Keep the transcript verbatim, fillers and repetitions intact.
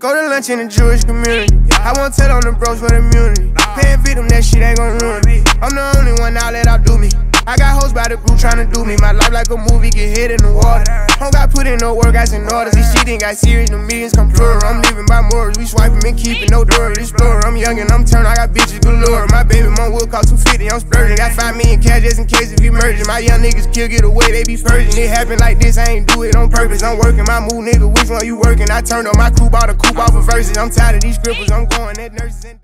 Go to lunch in the Jewish community. I won't tell on the bros for the immunity. Paying victim, that shit ain't gon' ruin me. I'm the only one out let out do me. I got hoes by the group tryna do me. My life like a movie, get hit in the water. Don't got put in no work, got in orders. This shit ain't got serious, the millions come plural. I'm living by morals, we swiping and keeping no door. Explorer, I'm young and I'm turned, I got bitches galore. My baby mom will cost two fifty, I'm splurging. Got five million cash just in case if you merging. My young niggas kill, get away, they be purging. It happen like this, I ain't do it on purpose. I'm working my move, nigga, which one you working? I turned on my crew, bought a coupe off of verses. I'm tired of these scribbles, I'm going at nurses and